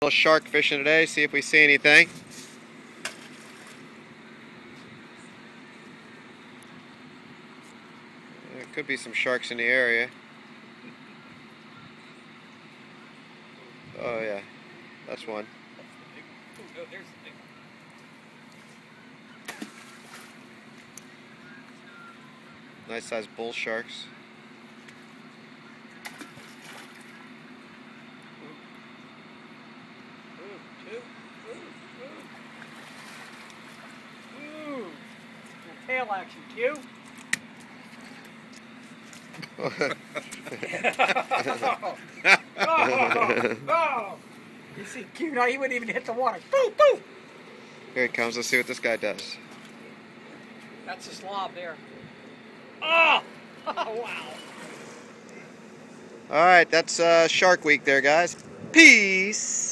Shark fishing today, see if we see anything. There could be some sharks in the area. Oh yeah, that's one. Oh, there's the big one. Nice sized bull sharks. Tail action, Q. Oh. You see Q, now he wouldn't even hit the water. Boo, boo. Here he comes, let's see what this guy does. That's a slob there. Oh! Oh, wow. Alright, that's Shark Week there, guys. Peace!